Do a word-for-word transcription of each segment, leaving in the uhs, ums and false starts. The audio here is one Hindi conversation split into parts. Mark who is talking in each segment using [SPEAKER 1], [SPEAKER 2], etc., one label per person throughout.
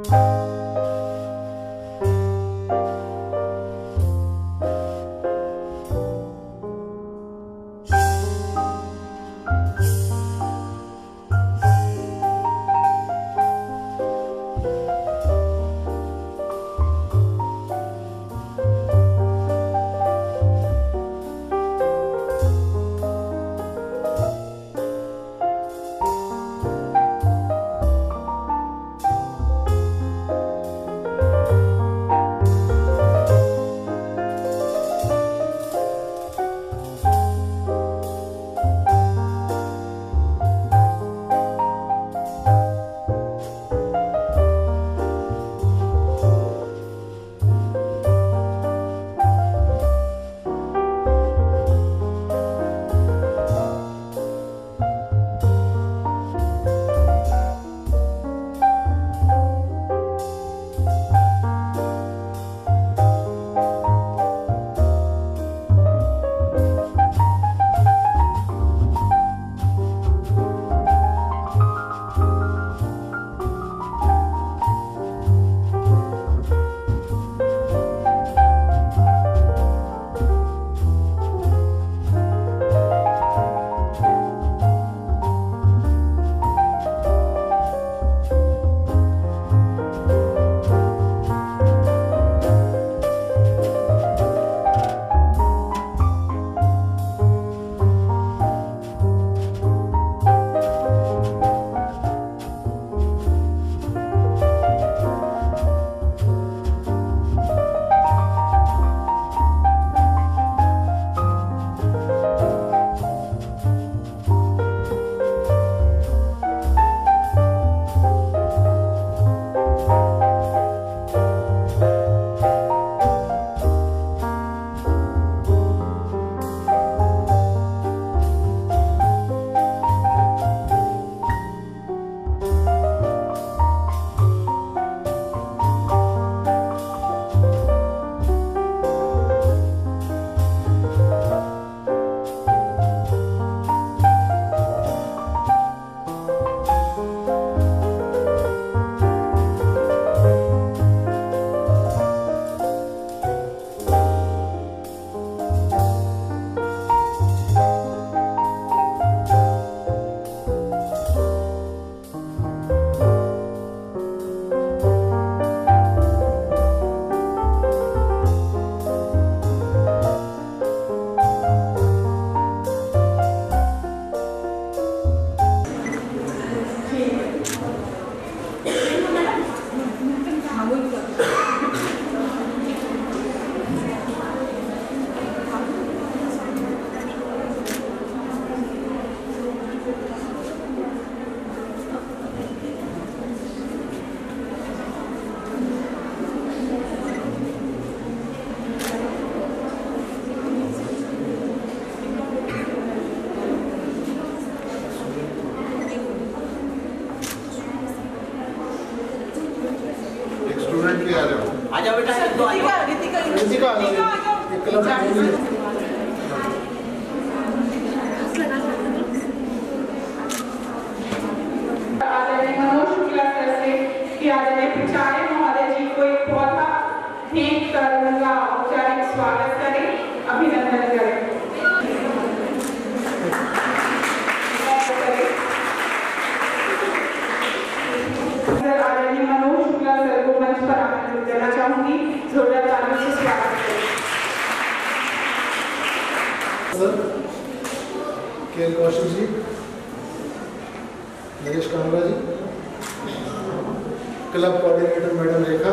[SPEAKER 1] Club coordinator madam Rekha,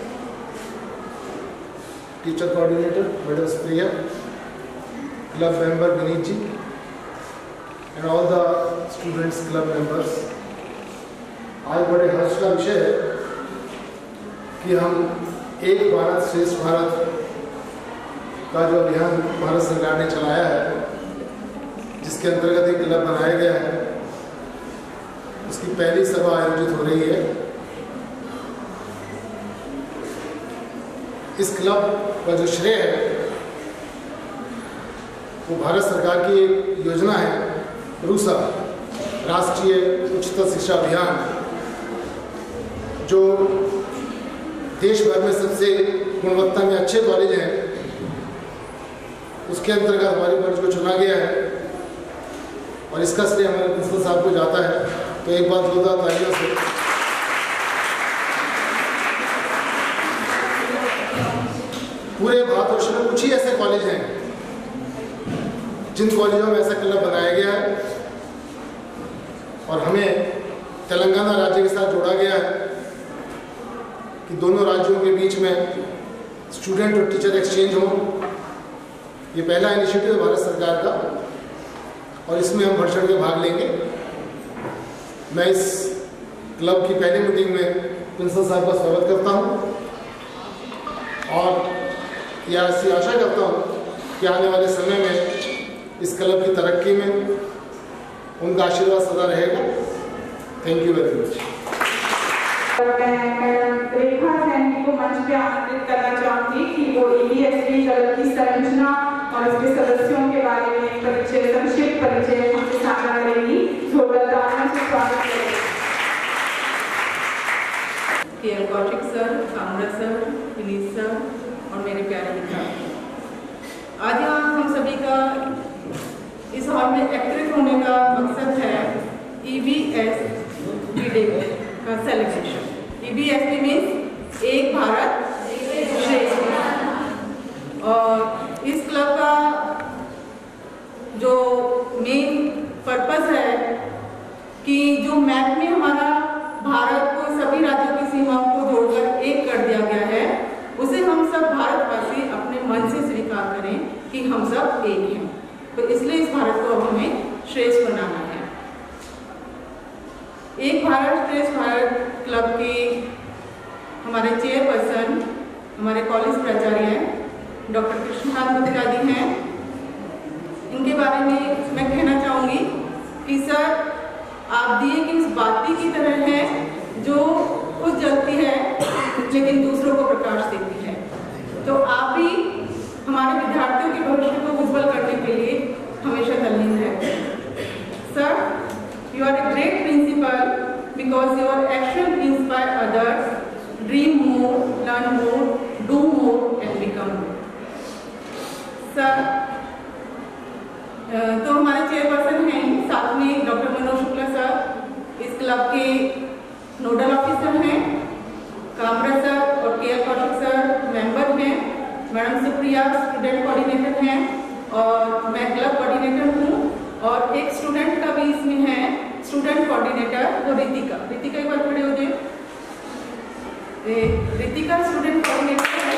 [SPEAKER 1] teacher coordinator madam Supriya, club member Vineet ji and all the students club members. आज बड़े हर्ष का विषय है कि हम एक भारत श्रेष्ठ भारत का जो अभियान भारत सरकार ने चलाया है, जिसके अंतर्गत एक क्लब बनाया गया है, उसकी पहली सभा आयोजित हो रही है। इस क्लब का जो श्रेय है वो भारत सरकार की एक योजना है, रूसा राष्ट्रीय उच्चतर शिक्षा अभियान, जो देश भर में सबसे गुणवत्ता में अच्छे कॉलेज हैं, उसके अंतर्गत हमारे कॉलेज को चुना गया है और इसका श्रेय हमारे प्रिंसिपल साहब को जाता है। तो एक बात जोरदार तालियों से पूरे भारतवर्ष में कुछ ही ऐसे कॉलेज हैं जिन कॉलेजों में ऐसा क्लब बनाया गया है और हमें तेलंगाना राज्य के साथ जोड़ा गया है कि दोनों राज्यों के बीच में स्टूडेंट और टीचर एक्सचेंज हो। ये पहला इनिशिएटिव है भारत सरकार का और इसमें हम बढ़ चढ़ के भाग लेंगे। मैं इस क्लब की पहली मीटिंग में प्रिंसिपल साहब का स्वागत करता हूँ और यह ऐसी आशा करता हूँ कि आने वाले समय में इस क्लब की तरक्की में उनका आशीर्वाद सदा रहेगा। Thank you very much.
[SPEAKER 2] Rekha Saini को मंच पे आमंत्रित करना चाहूंगी कि वो E B S B club की संरचना और उसके सदस्यों के बारे में परिचय, संक्षिप्त परिचय हमसे साझा करेंगी। जोरदार तालियों से स्वागत करेंगे।
[SPEAKER 3] KL Kaushik sir, Kamraj sir, Vineet sir और मेरे प्यारे विद्यार्थी, आज यहाँ हम सभी का इस हॉल में एकत्रित होने का मकसद है E B S B day का celebration. E B S B means Ek Bharat श्रेष्ठ भारत। और इस क्लब का जो मेन पर्पस है कि जो मैप में हमारा भारत को सभी राज्यों की सीमाओं को जोड़कर एक कर दिया गया है, उसे हम सब भारतवासी अपने मन से स्वीकार करें कि हम सब एक हैं। तो इसलिए इस भारत को अब हमें श्रेष्ठ बनाना है। एक भारत श्रेष्ठ भारत क्लब के हमारे चेयरपर्सन हमारे कॉलेज प्राचार्य डॉक्टर कृष्णकांत गुप्ता जी हैं। इनके बारे में मैं कहना चाहूँगी कि सर, आप दिए कि उस बाती की तरह है जो खुद जलती है लेकिन दूसरों को प्रकाश देती है। तो आप भी हमारे विद्यार्थियों के भविष्य को उज्जवल करने के लिए हमेशा तल्लीन रहते हैं। Sir, you are a great principal because your action inspire others, dream more, learn more, do more and become more. Sir, तो हमारे चेयरपर्सन हैं, साथ में डॉक्टर मनोज शुक्ला सर इस क्लब के नोडल ऑफिसर हैं, कामराज सर और केएल कौशिक सर मेंबर हैं, मैडम सुप्रिया स्टूडेंट कोऑर्डिनेटर हैं और मैं क्लब कोऑर्डिनेटर हूँ और एक स्टूडेंट का भी इसमें है स्टूडेंट कोऑर्डिनेटर, वो रितिका। रितिका एक बार खड़े हो जाए। रितिका स्टूडेंट कोऑर्डिनेटर है।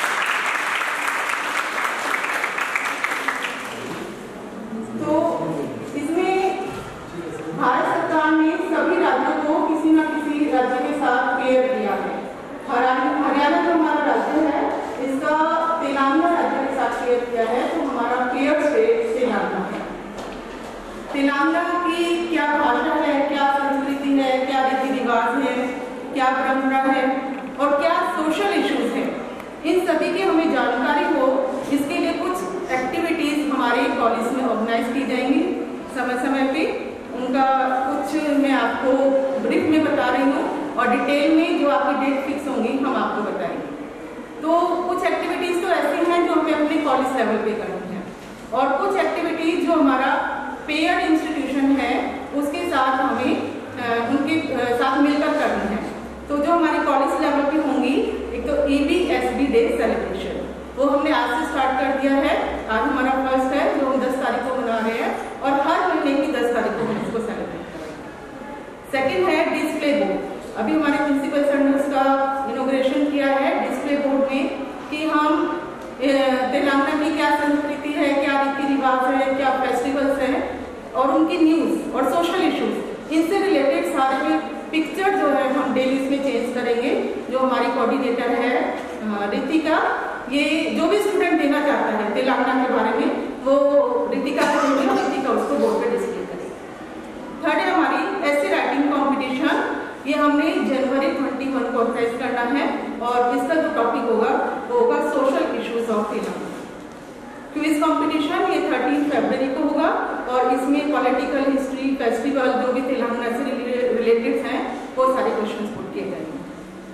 [SPEAKER 3] तो इसमें भारत सरकार ने सभी राज्यों को किसी न किसी राज्य के साथ पेयर किया है। हरियाणा जो हमारा राज्य है इसका तेलंगाना राज्य के साथ पेयर किया है, तो हमारा पेयर स्टेट तेलंगाना है। तेलंगाना की क्या भाषा है, क्या संस्कृति है, क्या रीति रिवाज है, क्या परंपरा है और क्या सोशल इश्यूज है, इन सभी की हमें जानकारी हो, इसके लिए कुछ एक्टिविटीज हमारे कॉलेज में ऑर्गेनाइज की जाएंगी समय समय पे। उनका कुछ मैं आपको ब्रीफ में बता रही हूँ और डिटेल में जो आपकी डेट फिक्स होंगी हम आपको बताएंगे। तो कुछ एक्टिविटीज तो ऐसी हैं जो हमें अपने कॉलेज लेवल पे करनी है और कुछ एक्टिविटीज जो हमारा पेयर इंस्टीट्यूशन है उसके साथ हमें उनके साथ मिलकर करनी है। तो जो हमारे कॉलेज लेवल पे होंगी, एक तो E B S B day celebration, वो हमने आज से स्टार्ट कर दिया है। आज हमारा फर्स्ट है जो हम दस तारीख को मना रहे हैं और हर महीने की दस तारीख को हम इसको सेलिब्रेट करेंगे। सेकेंड है डिस्प्ले बोर्ड। अभी हमारे प्रिंसिपल सर ने उसका इनॉग्रेशन किया है डिस्प्ले बोर्ड में कि हम तेलंगाना की क्या संस्कृति है, क्या रीति रिवाज है, क्या फेस्टिवल्स हैं और उनकी न्यूज़ और सोशल इश्यूज, इनसे रिलेटेड सारे पिक्चर जो है हम डेली इसमें चेंज करेंगे। जो हमारी कोऑर्डिनेटर है रितिका, ये जो भी स्टूडेंट देना चाहता है तेलंगाना के बारे में वो रितिका को देंगे और रितिका उसको बोर्ड पे डिस्प्ले करेगी। थर्ड है हमारी ऐसे राइटिंग कॉम्पिटिशन, ये हमने जनवरी इक्कीस को ऑर्गेनाइज करना है और इसका जो टॉपिक होगा वो होगा social issues of Telangana. Quiz competition ये तेरह फरवरी को होगा और इसमें पॉलिटिकल हिस्ट्री, फेस्टिवल जो भी तेलंगाना से रिलेटेड हैं वो सारे क्वेश्चंस पुट किए जाएंगे।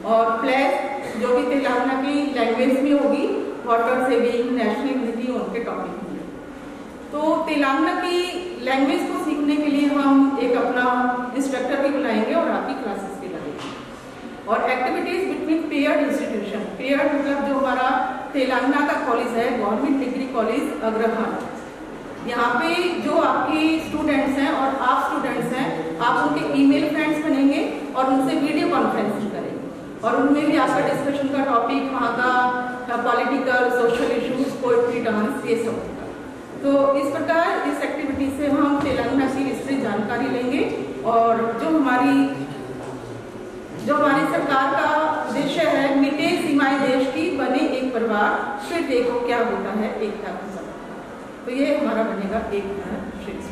[SPEAKER 3] और प्लस जो भी तेलंगाना की लैंग्वेज में होगी, वाटर सेविंग, नेशनल यूनिटी, उनके टॉपिक होंगे। तो तेलंगाना की लैंग्वेज को सीखने के लिए हम एक अपना इंस्ट्रक्टर भी बुलाएंगे और आपकी क्लासेस भी लगाएंगे। और activities between paired institution, paired मतलब जो हमारा तेलंगाना का कॉलेज है, गवर्नमेंट डिग्री कॉलेज अग्रवाल, यहाँ पे जो आपके स्टूडेंट्स हैं और आप स्टूडेंट्स हैं, आप उनके ईमेल फ्रेंड्स बनेंगे और उनसे वीडियो कॉन्फ्रेंसिंग करेंगे और उनमें भी आपका डिस्कशन का टॉपिक वहाँ का political, social issues, poetry, dance, ये सब होगा। तो इस प्रकार इस एक्टिविटी से हम तेलंगाना की हिस्ट्री जानकारी लेंगे और जो हमारी जो हमारी सरकार का उद्देश्य है, मिटे सीमाएं देश की, बने एक परिवार, फिर देखो क्या होता है एकता का सब। तो ये हमारा बनेगा एक भारत श्रेष्ठ।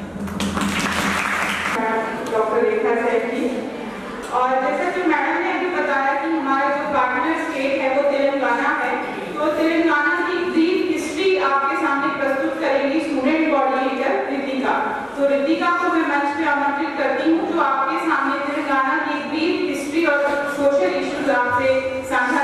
[SPEAKER 2] डॉक्टर रेखा जी, और जैसा कि मैडम ने अभी बताया कि हमारा जो पार्टनर स्टेट है वो तेलंगाना है, तो तेलंगाना की ब्रीफ हिस्ट्री आपके सामने प्रस्तुत करेंगी स्टूडेंट कोऑर्डिनेटर रितिका। तो रितिका को मैं मंच पे आमंत्रित करती हूँ जो आपके सामने तेलंगाना की ब्रीफ हिस्ट्री और सोशल इश्यूज आपसे साझा